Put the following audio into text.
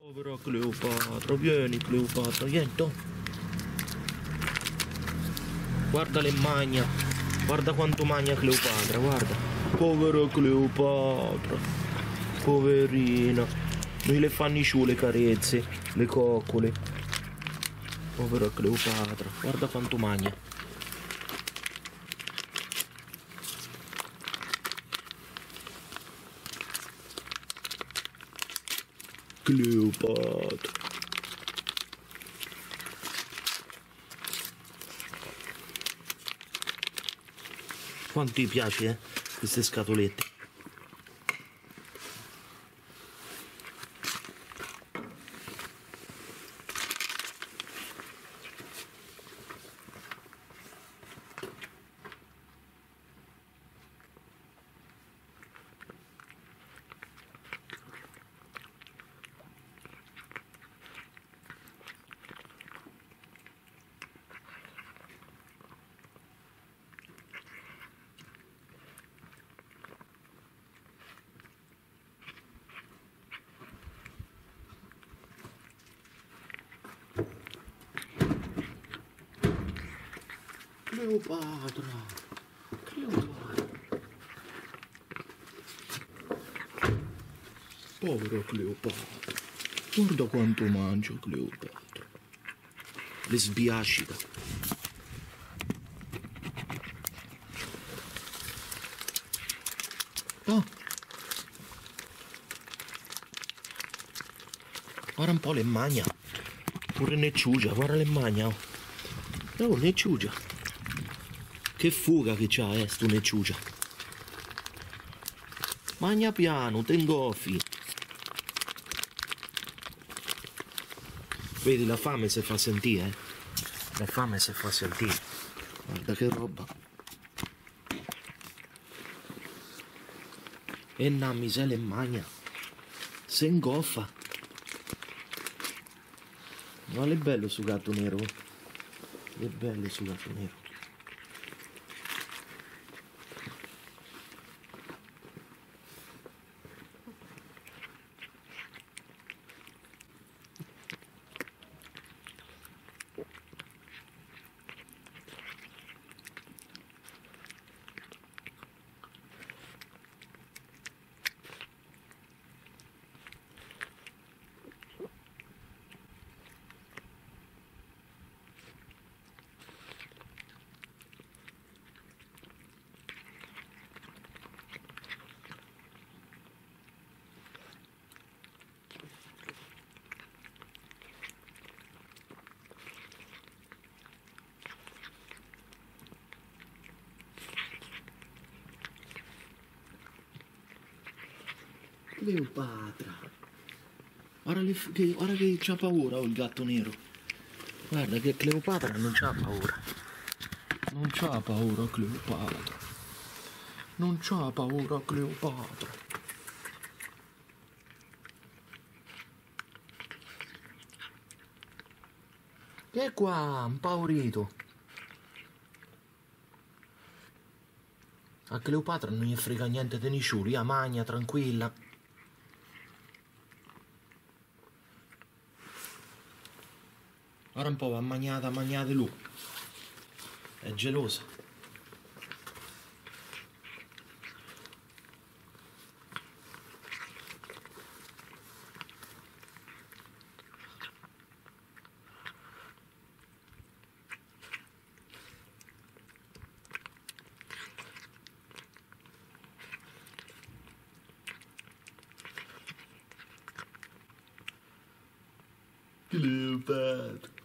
Povera Cleopatra, vieni Cleopatra, vieni, to. Guarda le magna, guarda quanto magna Cleopatra, guarda. Povera Cleopatra, poverina. Noi le fanno giù le carezze, le coccole. Povera Cleopatra, guarda quanto magna. Cleopatra. Quanto ti piace, queste scatolette? Cleopatra, Cleopatra. Povera Cleopatra. Guarda quanto mangia Cleopatra. Le sbiascica. Oh. Guarda un po' le magna. Pure Necciugia, guarda le magna. Oh, Necciugia. Che fuga che c'ha, sto Necciugia. Magna piano, te ingoffi. Vedi, la fame si fa sentire, La fame si fa sentire. Guarda che roba. E na misele magna. Se ingoffa. Ma è bello su gatto nero. È bello su gatto nero. Cleopatra. Guarda che c'ha paura il gatto nero. Guarda che Cleopatra non c'ha paura. Non c'ha paura Cleopatra. Non c'ha paura Cleopatra. Che è qua, impaurito. A Cleopatra non gli frega niente di nessuno, io magna, tranquilla. Ora un po' va mangiata lui. È gelosa. Cleopatra.